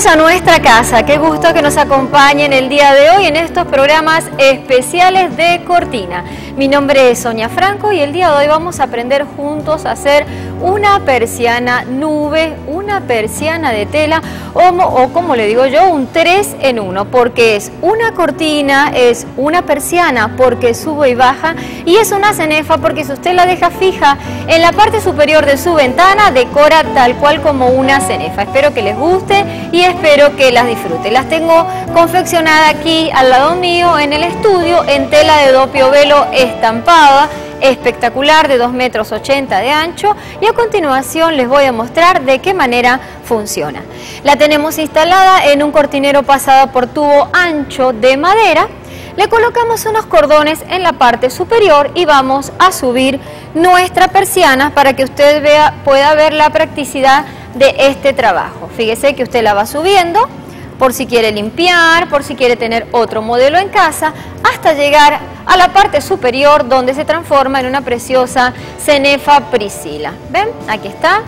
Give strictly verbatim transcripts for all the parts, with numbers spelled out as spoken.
Bienvenidos a nuestra casa, qué gusto que nos acompañen el día de hoy en estos programas especiales de Cortina. Mi nombre es Sonia Franco y el día de hoy vamos a aprender juntos a hacer una persiana nube, una persiana de tela o, o como le digo yo, un tres en uno, porque es una cortina, es una persiana porque sube y baja y es una cenefa porque si usted la deja fija en la parte superior de su ventana, decora tal cual como una cenefa. Espero que les guste y espero que las disfruten. Las tengo confeccionadas aquí al lado mío en el estudio en tela de dopio velo estampada, espectacular, de dos metros ochenta de ancho, y a continuación les voy a mostrar de qué manera funciona. La tenemos instalada en un cortinero pasado por tubo ancho de madera. Le colocamos unos cordones en la parte superior y vamos a subir nuestra persiana para que usted vea, pueda ver la practicidad de este trabajo. Fíjese que usted la va subiendo por si quiere limpiar, por si quiere tener otro modelo en casa, hasta llegar a la parte superior donde se transforma en una preciosa cenefa Priscila. ¿Ven? Aquí está.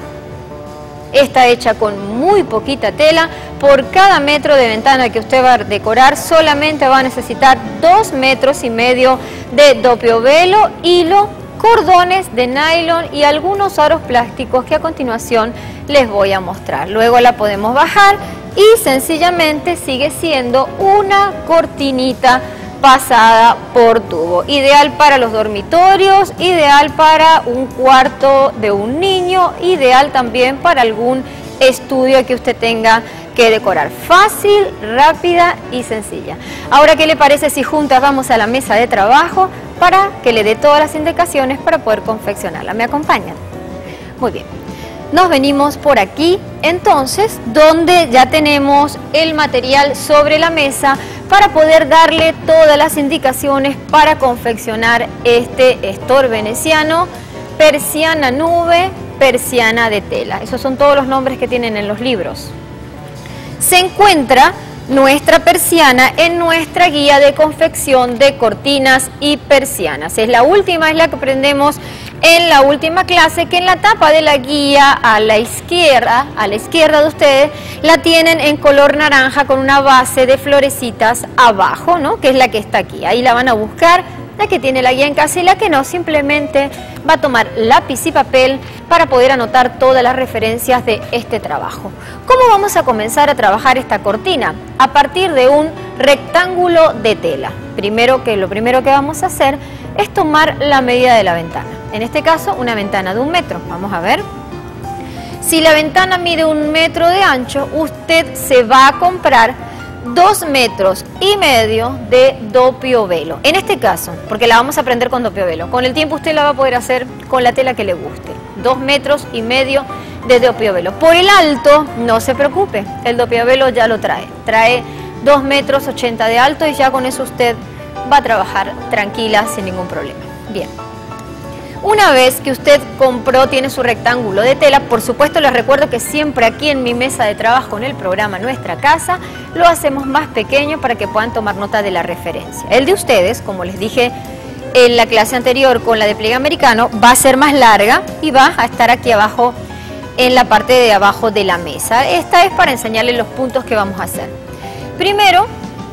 Está hecha con muy poquita tela. Por cada metro de ventana que usted va a decorar solamente va a necesitar dos metros y medio de dopio velo, hilo, cordones de nylon y algunos aros plásticos que a continuación les voy a mostrar. Luego la podemos bajar y sencillamente sigue siendo una cortinita pasada por tubo. Ideal para los dormitorios, ideal para un cuarto de un niño, ideal también para algún estudio que usted tenga que decorar. Fácil, rápida y sencilla. Ahora, ¿qué le parece si juntas vamos a la mesa de trabajo para que le dé todas las indicaciones para poder confeccionarla? ¿Me acompañan? Muy bien. Nos venimos por aquí, entonces, donde ya tenemos el material sobre la mesa para poder darle todas las indicaciones para confeccionar este estor veneciano, persiana nube, persiana de tela. Esos son todos los nombres que tienen en los libros. Se encuentra nuestra persiana en nuestra guía de confección de cortinas y persianas. Es la última, es la que aprendemos en la última clase, que en la tapa de la guía a la izquierda, a la izquierda de ustedes, la tienen en color naranja con una base de florecitas abajo, ¿no? Que es la que está aquí. Ahí la van a buscar, la que tiene la guía en casa, y la que no, simplemente va a tomar lápiz y papel para poder anotar todas las referencias de este trabajo. ¿Cómo vamos a comenzar a trabajar esta cortina? A partir de un rectángulo de tela. Primero que lo primero que vamos a hacer es tomar la medida de la ventana. En este caso, una ventana de un metro. Vamos a ver. Si la ventana mide un metro de ancho, usted se va a comprar dos metros y medio de dopio velo. En este caso, porque la vamos a prender con dopio velo. Con el tiempo usted la va a poder hacer con la tela que le guste. Dos metros y medio de dopio velo. Por el alto, no se preocupe. El dopio velo ya lo trae. Trae dos metros ochenta de alto y ya con eso usted va a trabajar tranquila sin ningún problema. Bien. Una vez que usted compró, tiene su rectángulo de tela, por supuesto les recuerdo que siempre aquí en mi mesa de trabajo en el programa Nuestra Casa, lo hacemos más pequeño para que puedan tomar nota de la referencia. El de ustedes, como les dije en la clase anterior con la de pliegue americano, va a ser más larga y va a estar aquí abajo en la parte de abajo de la mesa. Esta es para enseñarles los puntos que vamos a hacer. Primero,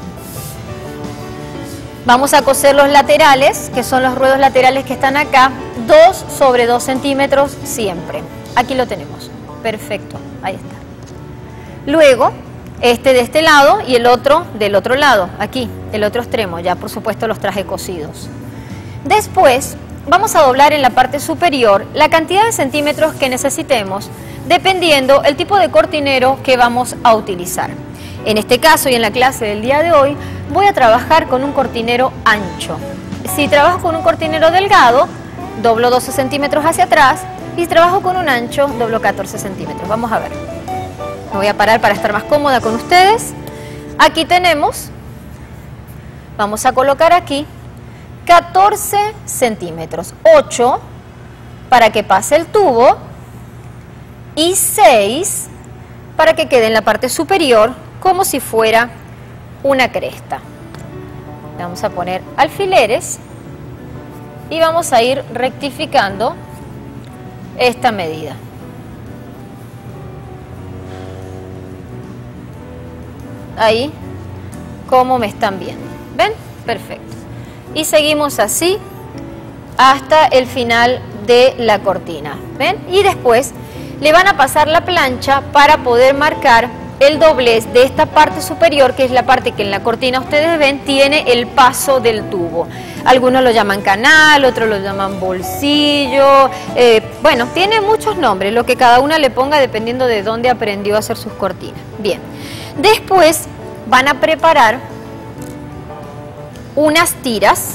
vamos a coser los laterales, que son los ruedos laterales que están acá, dos sobre dos centímetros siempre. Aquí lo tenemos. Perfecto, ahí está. Luego, este de este lado y el otro del otro lado, aquí, el otro extremo, ya por supuesto los traje cosidos. Después, vamos a doblar en la parte superior la cantidad de centímetros que necesitemos, dependiendo el tipo de cortinero que vamos a utilizar. En este caso y en la clase del día de hoy, voy a trabajar con un cortinero ancho. Si trabajo con un cortinero delgado, doblo doce centímetros hacia atrás, y si trabajo con un ancho, doblo catorce centímetros. Vamos a ver. Me voy a parar para estar más cómoda con ustedes. Aquí tenemos, vamos a colocar aquí, catorce centímetros, ocho para que pase el tubo y seis para que quede en la parte superior como si fuera una cresta. Vamos a poner alfileres y vamos a ir rectificando esta medida. ahí como me están viendo. ¿Ven? Perfecto. Y seguimos así hasta el final de la cortina. ¿Ven? Y después le van a pasar la plancha para poder marcar el doblez de esta parte superior, que es la parte que en la cortina ustedes ven tiene el paso del tubo. Algunos lo llaman canal, otros lo llaman bolsillo, eh, bueno, tiene muchos nombres, lo que cada una le ponga dependiendo de dónde aprendió a hacer sus cortinas. Bien, después van a preparar unas tiras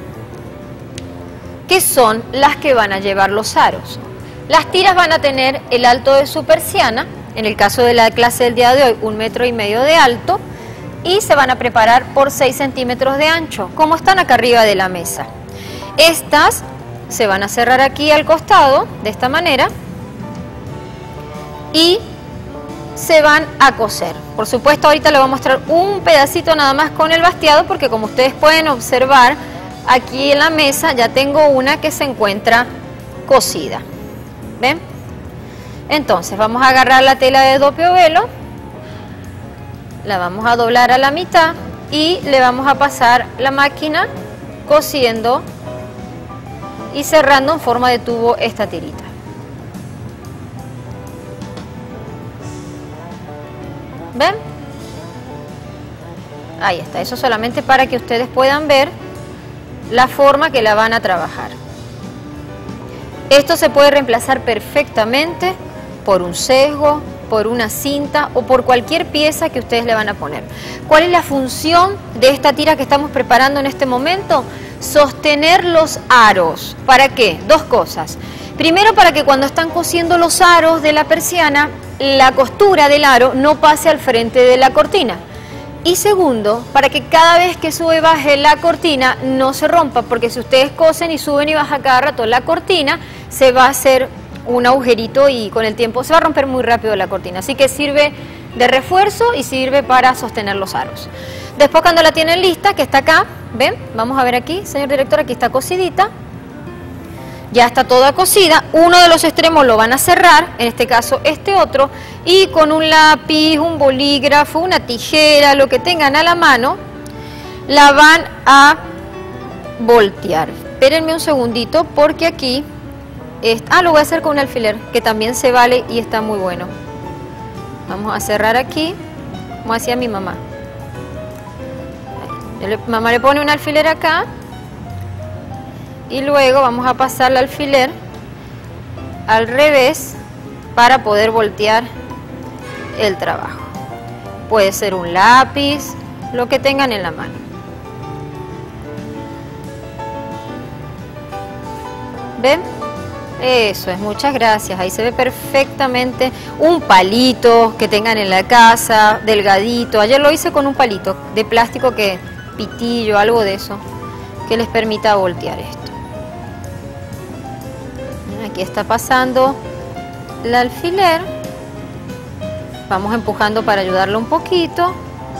que son las que van a llevar los aros. Las tiras van a tener el alto de su persiana, en el caso de la clase del día de hoy, un metro y medio de alto, y se van a preparar por seis centímetros de ancho, como están acá arriba de la mesa. Estas se van a cerrar aquí al costado, de esta manera, y se van a coser. Por supuesto, ahorita les voy a mostrar un pedacito nada más con el basteado, porque como ustedes pueden observar, aquí en la mesa ya tengo una que se encuentra cosida. ¿Ven? Entonces vamos a agarrar la tela de dopio velo, la vamos a doblar a la mitad y le vamos a pasar la máquina cosiendo y cerrando en forma de tubo esta tirita. ¿Ven? Ahí está, eso solamente para que ustedes puedan ver la forma que la van a trabajar. Esto se puede reemplazar perfectamente por un sesgo, por una cinta o por cualquier pieza que ustedes le van a poner. ¿Cuál es la función de esta tira que estamos preparando en este momento? Sostener los aros. ¿Para qué? Dos cosas. Primero, para que cuando están cosiendo los aros de la persiana, la costura del aro no pase al frente de la cortina. Y segundo, para que cada vez que sube y baje la cortina no se rompa, porque si ustedes cosen y suben y bajan cada rato la cortina, se va a hacer un agujerito y con el tiempo se va a romper muy rápido la cortina. Así que sirve de refuerzo y sirve para sostener los aros. Después, cuando la tienen lista, que está acá, ¿ven? Vamos a ver aquí, señor director, aquí está cosidita. Ya está toda cosida, uno de los extremos lo van a cerrar, en este caso este otro, y con un lápiz, un bolígrafo, una tijera, lo que tengan a la mano, la van a voltear. Espérenme un segundito porque aquí, es, ah, lo voy a hacer con un alfiler, que también se vale y está muy bueno. Vamos a cerrar aquí, como hacía mi mamá. Mi mamá le pone un alfiler acá. Y luego vamos a pasar el alfiler al revés para poder voltear el trabajo. Puede ser un lápiz, lo que tengan en la mano. ¿Ven? Eso es, muchas gracias. Ahí se ve perfectamente. Un palito que tengan en la casa, delgadito. Ayer lo hice con un palito de plástico, que pitillo, algo de eso, que les permita voltear esto. Aquí está pasando el alfiler, vamos empujando para ayudarlo un poquito.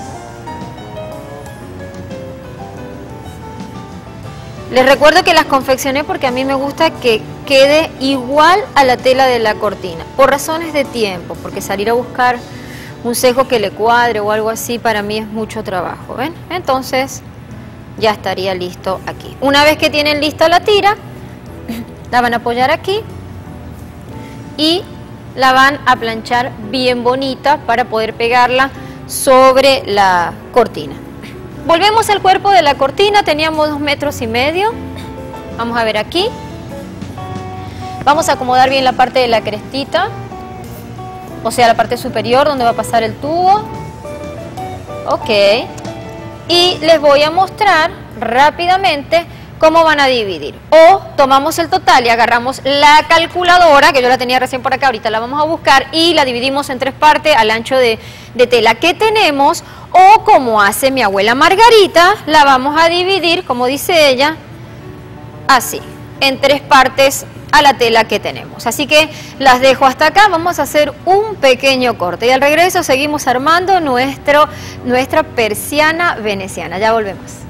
Les recuerdo que las confeccioné porque a mí me gusta que quede igual a la tela de la cortina, por razones de tiempo, porque salir a buscar un sesgo que le cuadre o algo así para mí es mucho trabajo, ¿ven? Entonces ya estaría listo aquí. Una vez que tienen lista la tira, la van a apoyar aquí y la van a planchar bien bonita para poder pegarla sobre la cortina. Volvemos al cuerpo de la cortina, teníamos dos metros y medio. Vamos a ver aquí. Vamos a acomodar bien la parte de la crestita, o sea la parte superior donde va a pasar el tubo. Ok. Y les voy a mostrar rápidamente cómo van a dividir. O tomamos el total y agarramos la calculadora, que yo la tenía recién por acá, ahorita la vamos a buscar, y la dividimos en tres partes al ancho de, de tela que tenemos. O como hace mi abuela Margarita, la vamos a dividir, como dice ella, así, en tres partes a la tela que tenemos. Así que las dejo hasta acá, vamos a hacer un pequeño corte y al regreso seguimos armando nuestro, nuestra persiana veneciana. Ya volvemos.